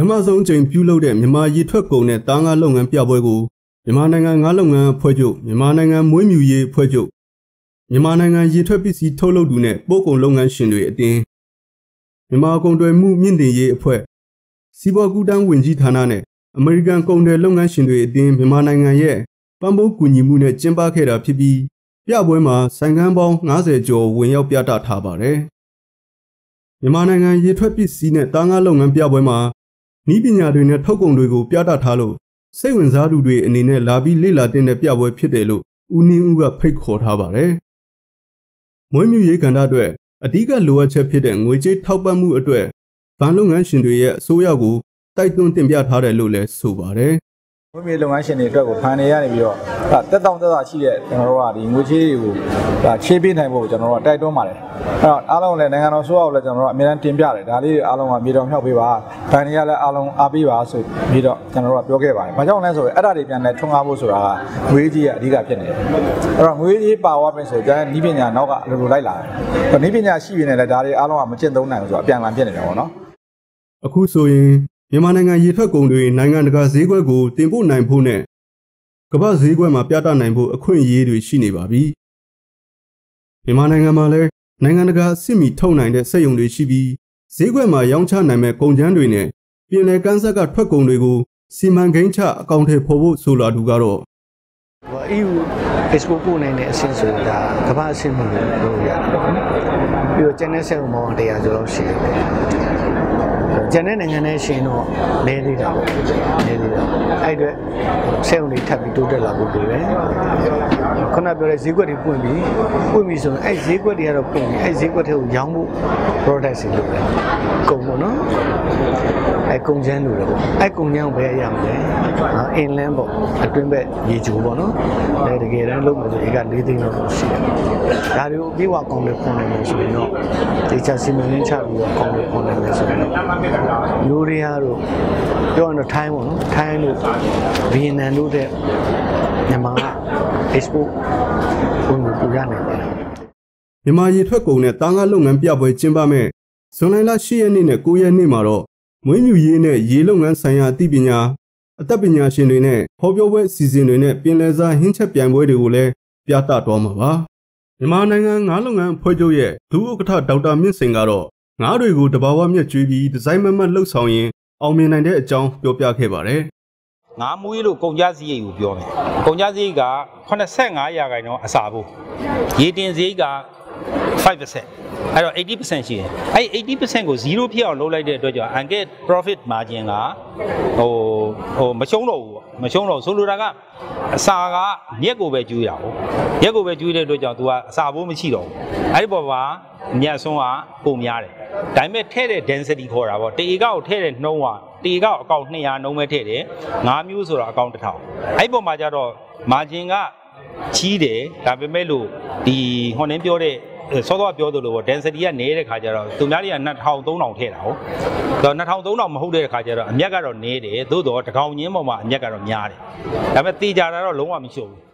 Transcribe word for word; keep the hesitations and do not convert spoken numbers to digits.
ထမဆုံးအကြိမ်ပြုလုပ်တဲ့မြန်မာရေထွက်ကုန်နဲ့တားငါးလုပ်ငန်းပြပွဲကိုမြန်မာနိုင်ငံငါးလုပ်ငန်းအဖွဲ့ချုပ်မြန်မာနိုင်ငံမွေးမြူရေးအဖွဲ့ချုပ်မြန်မာနိုင်ငံရေထွက်ပစ္စည်းထုတ်လုပ်သူနဲ့ပို့ကုန်လုပ်ငန်းရှင်တွေအတင်းမြန်မာကုန်သွယ်မှုမြင့်တင်ရေးအဖွဲ့စီးပွားကူးတန်းဝင်ကြီးဌာနနဲ့အမေရိကန်ကုန်တယ်လုပ်ငန်းရှင်တွေအတင်းမြန်မာနိုင်ငံရဲ့ပံ့ပိုးကူညီမှုနဲ့ကျင်းပခဲ့တာဖြစ်ပြီးပြပွဲမှာဆိုင်ကန်းပေါင်း၅၀ကျော်ဝင်ရောက်ပြသထားပါတယ်မြန်မာနိုင်ငံရေထွက်ပစ္စည်းနဲ့တားငါးလုပ်ငန်းပြပွဲမှာဤပညာတွေနဲ့ထုတ်ကုန်တွေကိုပြသထားလို့စိတ်ဝင်စားသူတွေအနေနဲ့လာပြီးလေ့လာတင်တဲ့ပြပွဲဖြစ်တယ်လို့ဦးနင်းဦးကဖိတ်ခေါ်ထားပါတယ်။မွေးမြူရေးကဏ္ဍအတွက်အဓိကလိုအပ်ချက်ဖြစ်တဲ့ငွေကြေးထောက်ပံ့မှုအတွက်ဗန်လုပ်ငန်းရှင်တွေရဲ့အစိုးရကိုတိုက်တွန်းတင်ပြထားတယ်လို့လည်းဆိုပါတယ်။မွေးမြူလုပ်ငန်းရှင်တွေအတွက်ကိုဖန်နေရနေပြီးတော့တက်တောင့်တက်တာရှိတဲ့ကျွန်တော်တို့ကဒီငွေကြေးတွေကိုချေးပေးနိုင်ဖို့ကျွန်တော်တို့တိုက်တွန်းပါတယ်။အဲ့တော့အားလုံးလည်းနိုင်ငံတော်ဆိုရကိုလည်းကျွန်တော်တို့အများအားတင်ပြတယ်ဒါလေးအားလုံးကမြေတော်မြောက်ပေးပါဖန်နေရလည်းအားလုံးအားပေးပါဆိုပြီးတော့ကျွန်တော်တို့ကပြောခဲ့ပါတယ်။ဘာကြောင့်လဲဆိုရင်အဲ့ဒါတွေပြန်လဲထွန်းကားဖို့ဆိုတာကငွေကြီးကအဓိကဖြစ်နေတယ်။အဲ့တော့ငွေကြီးပါဝါမယ်ဆိုကြတဲ့ဤပညာနောက်ကလိုလိုလိုက်လာတယ်။ဤပညာရှိနေတယ်ဒါတွေအားလုံးကမကျင့်သုံးနိုင်ဘူးဆိုတော့အပြန်အလှန်ဖြစ်နေတယ်ပေါ့နော်။အခုဆိုရင်မြန်မာနိုင်ငံရေထွက်ကုန်တွေနိုင်ငံတကာဈေးကွက်ကိုတင်ပို့နိုင်ဖို့နဲ့ကမ္ဘာဈေးကွက်မှာပြသနိုင်ဖို့အခွင့်အရေးတွေရှိနေပါပြီ။မြန်မာနိုင်ငံမှာလည်းနိုင်ငံတကာအဆင့်မီထုတ်နိုင်တဲ့စက်ရုံတွေရှိပြီးဈေးကွက်မှာရောင်းချနိုင်မဲ့ကုန်ကျန်းတွေနဲ့ပြည်내ကန်းဆက်ကထွက်ကုန်တွေကိုစီမံကိန်းချအကောင့်ထဲပေါ်ဖို့ဆိုလာသူကတော့ E U export ပို့နိုင်တဲ့အဆင့်ဆိုတာကမ္ဘာအဆင့်မီလို့ရတယ်။ပြီးတော့ကျန်တဲ့စက်ရုံပေါင်းတရားကျော်လောက်ရှိတယ်။ကျန်တဲ့နိုင်ငံနဲ့ရှင်တော့လဲသေးတာပေါ့။လဲသေးတာ။အဲ့အတွက်စက်ရုံတွေထပ်ပြီးတိုးတက်လာဖို့လိုတယ်။ခုနပြောတဲ့ဈေးကွက်တွေပွင့်ပြီးပွင့်ပြီးဆိုရင်အဲ့ဈေးကွက်တွေကတော့ပွင့်ပြီးအဲ့ဈေးကွက်တွေကိုရောင်းဖို့ product တွေလုပ်တယ်။ကုန်ပေါ့နော်။အဲ့ကုန်ချမ်းလို့ပေါ့။အဲ့ကုန်ချမ်းကိုဘယ်ရရမလဲ။အင်းလန်းပေါ့အတွင်းဘက်ရေချိုးပေါ့နော်။အဲတကယ်တမ်းလုပ်မယ်ဆိုရင်က၄သိန်းလောက်ရှိတယ်။ဒါတွေကိုပြေဝကောင်းတယ်ဖွင့်နိုင်မယ်ဆိုရင်တော့ဒီချစီမံကိန်းချပြီးတော့ကောင်းတယ်ဖွင့်နိုင်မယ်ဆိုရင်တော့လူတွေဟာတော့ပြောရတော့ထိုင်းပေါ့နော်ထိုင်းလို့ဗီယက်နမ်တို့တဲ့မြန်မာ export ဝင်ပူရနိုင်တယ်မြန်မာရေထွက်ကုန်နဲ့တားငါးလုပ်ငန်းပြပွဲကျင်းပမဲ့ဇွန်လ၈ရက်နေ့နဲ့၉ရက်နေ့မှာတော့မွေးမြူရေးနဲ့ရေလုပ်ငန်းဆိုင်ရာအသိပညာအသက်ပညာရှင်တွေနဲ့ဖော်ပြပွဲအစီအစဉ်တွေနဲ့ပြင်လယ်စာဟင်းချက်ပြိုင်ပွဲတွေကိုလည်းပြသတော့မှာပါမြန်မာနိုင်ငံငါးလုပ်ငန်းအဖွဲ့ချုပ်ရဲ့ဒုဥက္ကဋ္ဌဒေါက်တာမြင့်စင်ကတော့ငါးတွေကိုတဘာဝမြက်ကျွေးပြီးဒီဇိုင်းမမတ်လှုပ်ဆောင်ရင်အောင်မြင်နိုင်တဲ့အကြောင်းပြောပြခဲ့ပါတယ်ငါးမွေးလို့ကုန်ကြစရိတ်ကိုပြောမယ်ကုန်ကြစရိတ်ကeighty-fiveရာခိုင်နှုန်းအစာဖို့ရေတင်စရိတ်ကfive percentအဲ့တော့eighty percent ရှိတယ်အဲ့ eighty percent ကိုzeroဖြစ်အောင်လုပ်လိုက်တဲ့အတွက်ကြောင့် unget profit margin ကဟိုဟိုမရှုံးတော့ဘူးပေါ့မရှုံးတော့ဆိုလိုတာကအစာကမြက်ကိုပဲကျွေးတာပေါ့မြက်ကိုပဲကျွေးတဲ့အတွက်ကြောင့် तू ကအစာဘိုးမရှိတော့ဘူးအဲ့ဒီပေါ်မှာမြက်ဆုံးကပုံများတယ်ဒါပေမဲ့ထဲ့တဲ့ density ခေါ်တာပေါ့တဧကကိုထဲ့တဲ့နှုံးကတဧကအကောင့်two hundredနှုံးပဲထဲ့တယ်ငါးမျိုးဆိုတာအကောင့်one thousandအဲ့ဒီပေါ်မှာကျတော့ margin ကကြီးတယ်ဒါပေမဲ့လို့ဒီဟွန်နင်းပြောတဲ့စောစောပြောသလိုပေါ့ density ကနေတဲ့ခါကျတော့သူများတွေကtwo thousand three thousandထည့်တာဟုတ်တော့two thousand three thousandမဟုတ်တဲ့ခါကျတော့အမြက်ကတော့နေတယ်သို့တော့တကောင်ချင်းပေါ်မှာအမြက်ကတော့များတယ်ဒါပေမဲ့တေချာတာတော့လုံးဝမရှိဘူး